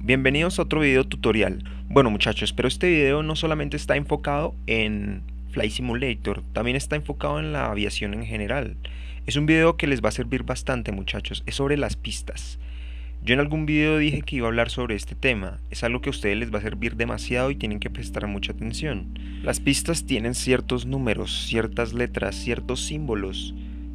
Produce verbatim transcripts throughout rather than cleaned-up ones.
Bienvenidos a otro video tutorial. Bueno muchachos, pero este video no solamente está enfocado en Flight Simulator, también está enfocado en la aviación en general. Es un video que les va a servir bastante muchachos, es sobre las pistas. Yo en algún video dije que iba a hablar sobre este tema, es algo que a ustedes les va a servir demasiado y tienen que prestar mucha atención. Las pistas tienen ciertos números, ciertas letras, ciertos símbolos,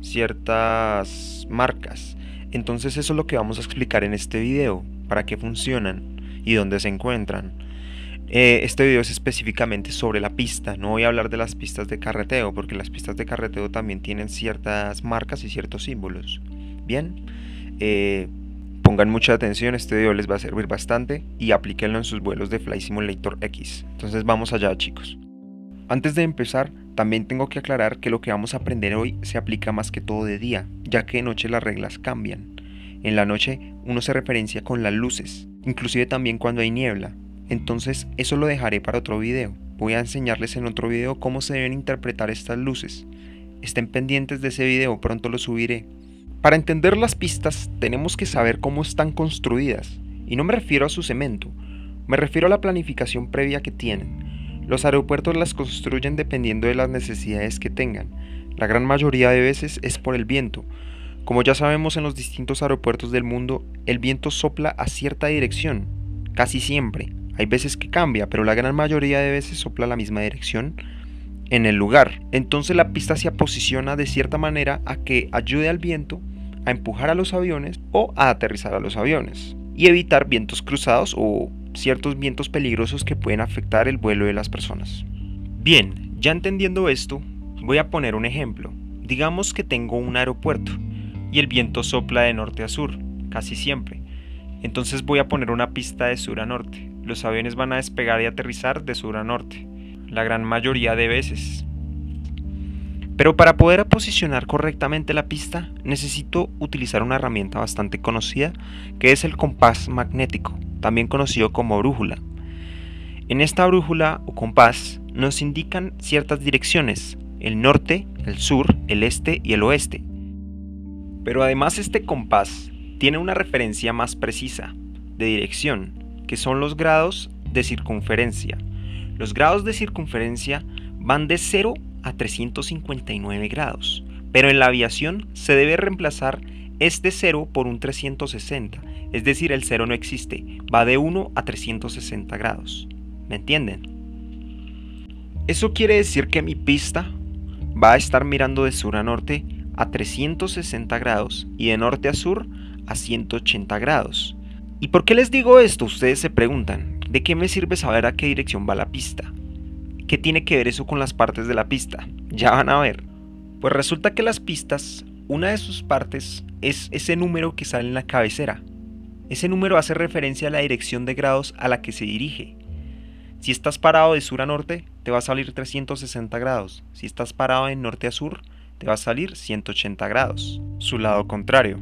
ciertas marcas. Entonces eso es lo que vamos a explicar en este video, para qué funcionan y dónde se encuentran. Eh, este video es específicamente sobre la pista, no voy a hablar de las pistas de carreteo, porque las pistas de carreteo también tienen ciertas marcas y ciertos símbolos. Bien, eh, pongan mucha atención, este video les va a servir bastante y aplíquenlo en sus vuelos de Flight Simulator X. Entonces vamos allá chicos. Antes de empezar, también tengo que aclarar que lo que vamos a aprender hoy se aplica más que todo de día, ya que de noche las reglas cambian. En la noche uno se referencia con las luces, inclusive también cuando hay niebla. Entonces eso lo dejaré para otro video. Voy a enseñarles en otro video cómo se deben interpretar estas luces. Estén pendientes de ese video, pronto lo subiré. Para entender las pistas tenemos que saber cómo están construidas. Y no me refiero a su cemento, me refiero a la planificación previa que tienen. Los aeropuertos las construyen dependiendo de las necesidades que tengan. La gran mayoría de veces es por el viento. Como ya sabemos, en los distintos aeropuertos del mundo, el viento sopla a cierta dirección, casi siempre. Hay veces que cambia, pero la gran mayoría de veces sopla a la misma dirección en el lugar. Entonces la pista se posiciona de cierta manera a que ayude al viento a empujar a los aviones o a aterrizar a los aviones y evitar vientos cruzados o ciertos vientos peligrosos que pueden afectar el vuelo de las personas. Bien, ya entendiendo esto, voy a poner un ejemplo. Digamos que tengo un aeropuerto y el viento sopla de norte a sur, casi siempre. Entonces voy a poner una pista de sur a norte. Los aviones van a despegar y aterrizar de sur a norte, la gran mayoría de veces. Pero para poder posicionar correctamente la pista, necesito utilizar una herramienta bastante conocida, que es el compás magnético, también conocido como brújula. En esta brújula o compás nos indican ciertas direcciones, el norte, el sur, el este y el oeste. Pero además este compás tiene una referencia más precisa de dirección, que son los grados de circunferencia. Los grados de circunferencia van de cero a trescientos cincuenta y nueve grados, pero en la aviación se debe reemplazar este cero por un trescientos sesenta, es decir, el cero no existe, va de uno a trescientos sesenta grados. ¿Me entienden? Eso quiere decir que mi pista va a estar mirando de sur a norte a trescientos sesenta grados y de norte a sur a ciento ochenta grados. ¿Y por qué les digo esto? Ustedes se preguntan, ¿de qué me sirve saber a qué dirección va la pista? ¿Qué tiene que ver eso con las partes de la pista? Ya van a ver. Pues resulta que las pistas, una de sus partes es ese número que sale en la cabecera. Ese número hace referencia a la dirección de grados a la que se dirige. Si estás parado de sur a norte, te va a salir trescientos sesenta grados. Si estás parado de norte a sur, te va a salir ciento ochenta grados, su lado contrario.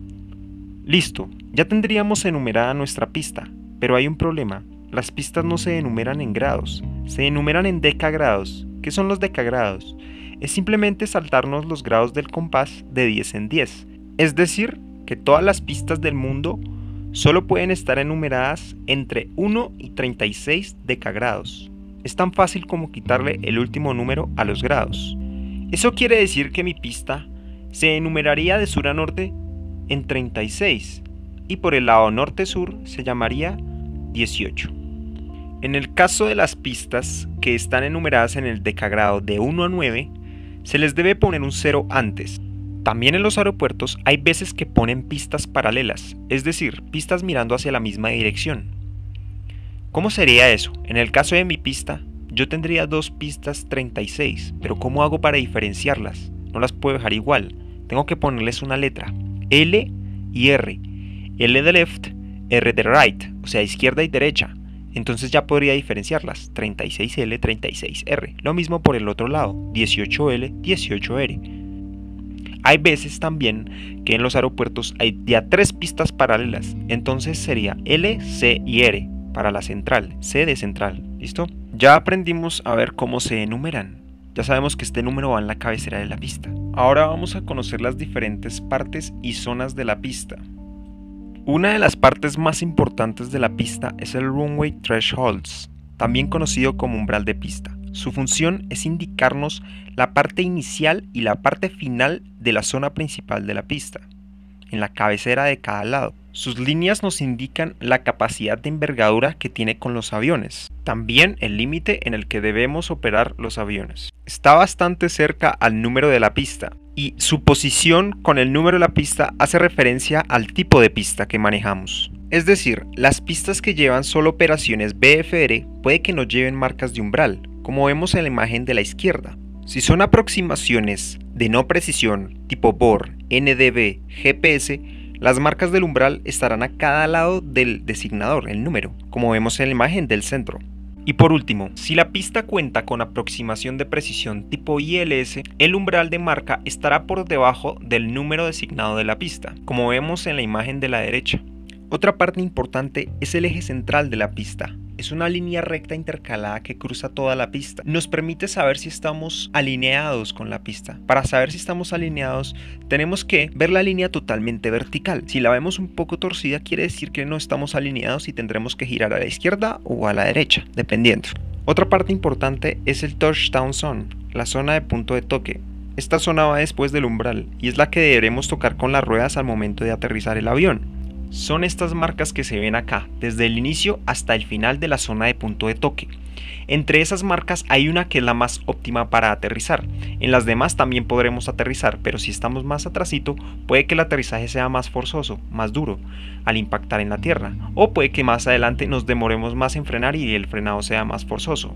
Listo, ya tendríamos enumerada nuestra pista, pero hay un problema. Las pistas no se enumeran en grados, se enumeran en decagrados. ¿Qué son los decagrados? Es simplemente saltarnos los grados del compás de diez en diez. Es decir, que todas las pistas del mundo solo pueden estar enumeradas entre uno y treinta y seis decagrados. Es tan fácil como quitarle el último número a los grados. Eso quiere decir que mi pista se enumeraría de sur a norte en treinta y seis y por el lado norte-sur se llamaría dieciocho. En el caso de las pistas que están enumeradas en el decagrado de uno a nueve, se les debe poner un cero antes. También en los aeropuertos hay veces que ponen pistas paralelas, es decir, pistas mirando hacia la misma dirección. ¿Cómo sería eso? En el caso de mi pista, yo tendría dos pistas treinta y seis, pero ¿cómo hago para diferenciarlas? No las puedo dejar igual, tengo que ponerles una letra, L y R. L de left, R de right, o sea, izquierda y derecha. Entonces ya podría diferenciarlas, treinta y seis L, treinta y seis R. Lo mismo por el otro lado, dieciocho L, dieciocho R. Hay veces también que en los aeropuertos hay ya tres pistas paralelas, entonces sería L, C y R para la central, C de central, ¿listo? Ya aprendimos a ver cómo se enumeran. Ya sabemos que este número va en la cabecera de la pista. Ahora vamos a conocer las diferentes partes y zonas de la pista. Una de las partes más importantes de la pista es el runway thresholds, también conocido como umbral de pista. Su función es indicarnos la parte inicial y la parte final de la zona principal de la pista, en la cabecera de cada lado. Sus líneas nos indican la capacidad de envergadura que tiene con los aviones, también el límite en el que debemos operar los aviones. Está bastante cerca al número de la pista y su posición con el número de la pista hace referencia al tipo de pista que manejamos. Es decir, las pistas que llevan solo operaciones V F R puede que no lleven marcas de umbral, como vemos en la imagen de la izquierda. Si son aproximaciones de no precisión tipo B O R, N D B, G P S, las marcas del umbral estarán a cada lado del designador, el número, como vemos en la imagen del centro. Y por último, si la pista cuenta con aproximación de precisión tipo I L S, el umbral de marca estará por debajo del número designado de la pista, como vemos en la imagen de la derecha. Otra parte importante es el eje central de la pista. Es una línea recta intercalada que cruza toda la pista. Nos permite saber si estamos alineados con la pista. Para saber si estamos alineados, tenemos que ver la línea totalmente vertical. Si la vemos un poco torcida, quiere decir que no estamos alineados y tendremos que girar a la izquierda o a la derecha, dependiendo. Otra parte importante es el touchdown zone, la zona de punto de toque. Esta zona va después del umbral y es la que deberemos tocar con las ruedas al momento de aterrizar el avión. Son estas marcas que se ven acá, desde el inicio hasta el final de la zona de punto de toque. Entre esas marcas hay una que es la más óptima para aterrizar. En las demás también podremos aterrizar, pero si estamos más atrasito, puede que el aterrizaje sea más forzoso, más duro, al impactar en la tierra. O puede que más adelante nos demoremos más en frenar y el frenado sea más forzoso.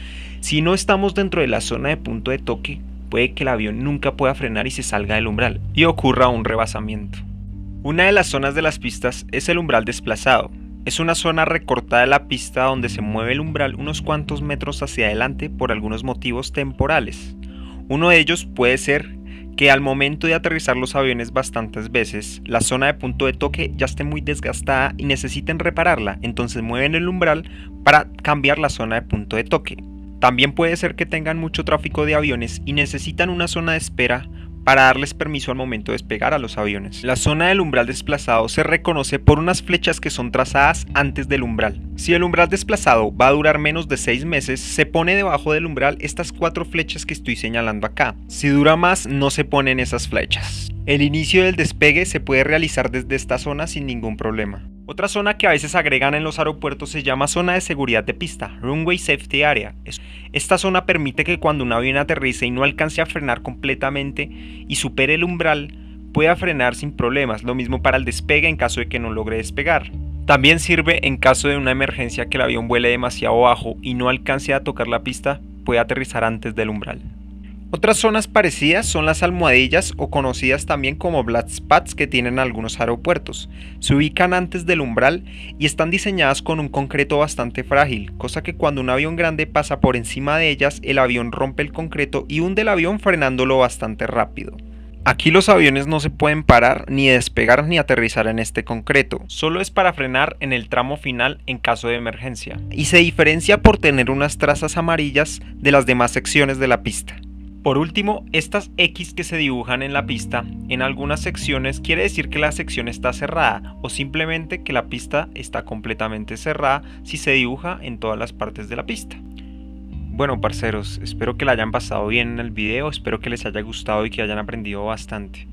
Si no estamos dentro de la zona de punto de toque, puede que el avión nunca pueda frenar y se salga del umbral y ocurra un rebasamiento. Una de las zonas de las pistas es el umbral desplazado. Es una zona recortada de la pista donde se mueve el umbral unos cuantos metros hacia adelante por algunos motivos temporales. Uno de ellos puede ser que al momento de aterrizar los aviones bastantes veces, la zona de punto de toque ya esté muy desgastada y necesiten repararla, entonces mueven el umbral para cambiar la zona de punto de toque. También puede ser que tengan mucho tráfico de aviones y necesitan una zona de espera para darles permiso al momento de despegar a los aviones. La zona del umbral desplazado se reconoce por unas flechas que son trazadas antes del umbral. Si el umbral desplazado va a durar menos de seis meses, se pone debajo del umbral estas cuatro flechas que estoy señalando acá. Si dura más, no se ponen esas flechas. El inicio del despegue se puede realizar desde esta zona sin ningún problema. Otra zona que a veces agregan en los aeropuertos se llama zona de seguridad de pista, Runway Safety Area. Esta zona permite que cuando un avión aterrice y no alcance a frenar completamente y supere el umbral, pueda frenar sin problemas, lo mismo para el despegue en caso de que no logre despegar. También sirve en caso de una emergencia que el avión vuele demasiado bajo y no alcance a tocar la pista, puede aterrizar antes del umbral. Otras zonas parecidas son las almohadillas o conocidas también como black spots que tienen algunos aeropuertos. Se ubican antes del umbral y están diseñadas con un concreto bastante frágil, cosa que cuando un avión grande pasa por encima de ellas, el avión rompe el concreto y hunde el avión frenándolo bastante rápido. Aquí los aviones no se pueden parar, ni despegar ni aterrizar en este concreto, solo es para frenar en el tramo final en caso de emergencia, y se diferencia por tener unas trazas amarillas de las demás secciones de la pista. Por último, estas X que se dibujan en la pista, en algunas secciones quiere decir que la sección está cerrada o simplemente que la pista está completamente cerrada si se dibuja en todas las partes de la pista. Bueno, parceros, espero que la hayan pasado bien en el video, espero que les haya gustado y que hayan aprendido bastante.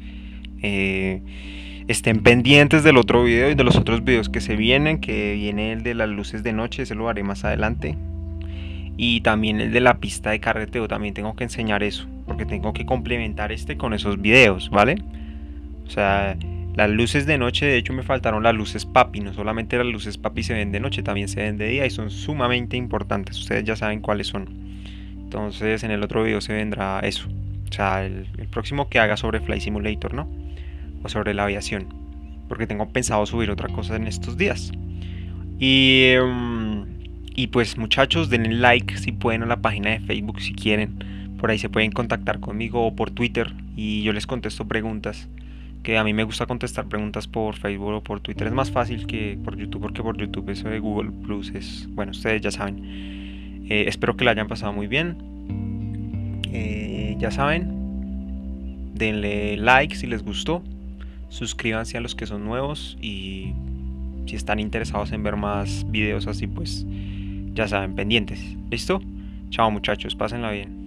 Eh, estén pendientes del otro video y de los otros videos que se vienen, que viene el de las luces de noche, ese lo haré más adelante. Y también el de la pista de carreteo, también tengo que enseñar eso, porque tengo que complementar este con esos videos, ¿vale? O sea, las luces de noche, de hecho me faltaron las luces papi, no solamente las luces papi se ven de noche, también se ven de día y son sumamente importantes, ustedes ya saben cuáles son. Entonces en el otro video se vendrá eso, o sea, el, el próximo que haga sobre Flight Simulator, ¿no? O sobre la aviación, porque tengo pensado subir otra cosa en estos días. Y... Um, Y pues muchachos, denle like si pueden a la página de Facebook si quieren. Por ahí se pueden contactar conmigo o por Twitter y yo les contesto preguntas. Que a mí me gusta contestar preguntas por Facebook o por Twitter. Es más fácil que por YouTube, porque por YouTube eso de Google Plus es... Bueno, ustedes ya saben. Eh, espero que la hayan pasado muy bien. Eh, ya saben. Denle like si les gustó. Suscríbanse a los que son nuevos y si están interesados en ver más videos así, pues ya saben, pendientes. ¿Listo? Chao muchachos, pásenla bien.